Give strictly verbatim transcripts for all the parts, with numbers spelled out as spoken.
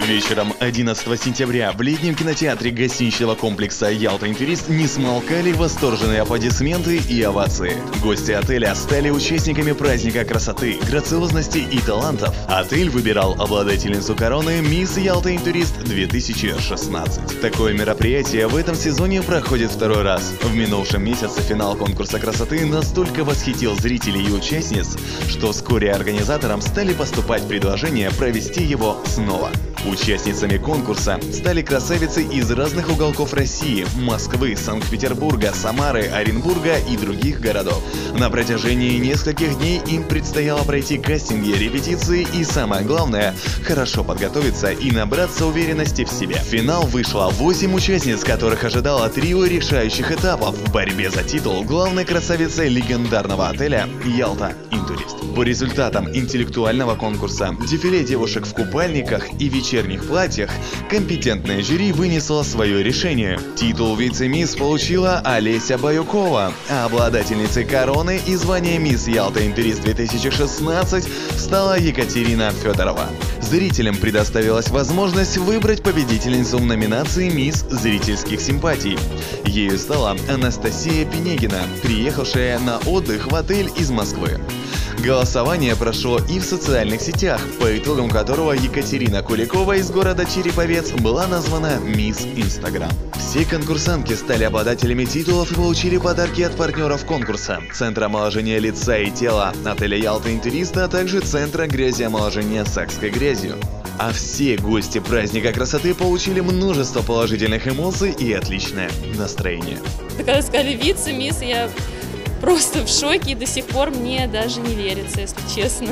Вечером одиннадцатого сентября в летнем кинотеатре гостиничного комплекса «Ялта Интурист» не смолкали восторженные аплодисменты и овации. Гости отеля стали участниками праздника красоты, грациозности и талантов. Отель выбирал обладательницу короны «Мисс Ялта Интурист две тысячи шестнадцать». Такое мероприятие в этом сезоне проходит второй раз. В минувшем месяце финал конкурса красоты настолько восхитил зрителей и участниц, что вскоре организаторам стали поступать предложения провести его снова. Участницами конкурса стали красавицы из разных уголков России, Москвы, Санкт-Петербурга, Самары, Оренбурга и других городов. На протяжении нескольких дней им предстояло пройти кастинги, репетиции и, самое главное, хорошо подготовиться и набраться уверенности в себе. В финал вышло восемь участниц, которых ожидало трио решающих этапов в борьбе за титул главной красавицы легендарного отеля «Ялта Интурист». По результатам интеллектуального конкурса, дефиле девушек в купальниках и вечерних платьях, компетентное жюри вынесло свое решение. Титул вице-мисс получила Олеся Баюкова, а обладательницей короны и звания «Мисс Ялта Интурист две тысячи шестнадцать» стала Екатерина Федорова. Зрителям предоставилась возможность выбрать победительницу в номинации «Мисс зрительских симпатий». Ею стала Анастасия Пенегина, приехавшая на отдых в отель из Москвы. Голосование прошло и в социальных сетях, по итогам которого Екатерина Куликова из города Череповец была названа «Мисс Инстаграм». Все конкурсантки стали обладателями титулов и получили подарки от партнеров конкурса: Центра омоложения лица и тела отеля «Ялта Интурист», а также Центра грязеомоложения Сакской грязью. А все гости праздника красоты получили множество положительных эмоций и отличное настроение. Когда сказали «вице-мисс», я просто в шоке, и до сих пор мне даже не верится, если честно.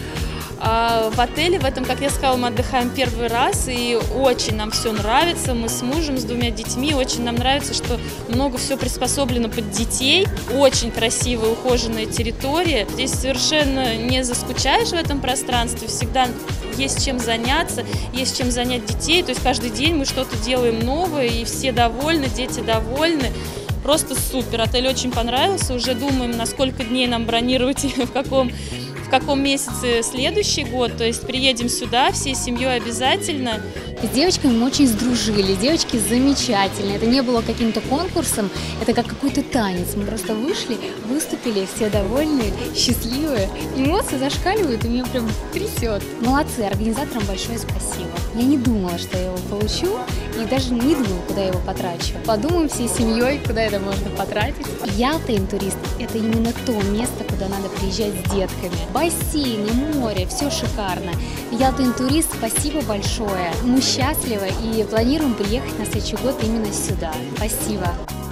А в отеле, в этом, как я сказала, мы отдыхаем первый раз, и очень нам все нравится. Мы с мужем, с двумя детьми, очень нам нравится, что много все приспособлено под детей. Очень красивая, ухоженная территория. Здесь совершенно не заскучаешь в этом пространстве, всегда есть чем заняться, есть чем занять детей. То есть каждый день мы что-то делаем новое, и все довольны, дети довольны. Просто супер, отель очень понравился, уже думаем, на сколько дней нам бронировать и в каком, в каком месяце следующий год, то есть приедем сюда всей семьей обязательно. С девочками мы очень сдружили, девочки замечательные, это не было каким-то конкурсом, это как какой-то танец, мы просто вышли, выступили, все довольные, счастливые, эмоции зашкаливают, и меня прям трясет. Молодцы, организаторам большое спасибо. Я не думала, что я его получу, и даже не думала, куда я его потрачу. Подумаем всей семьей, куда это можно потратить. Ялта Интурист – это именно то место, куда надо приезжать с детками. Бассейны, море, все шикарно. Ялта Интурист, спасибо большое. Мы счастливы и планируем приехать на следующий год именно сюда. Спасибо.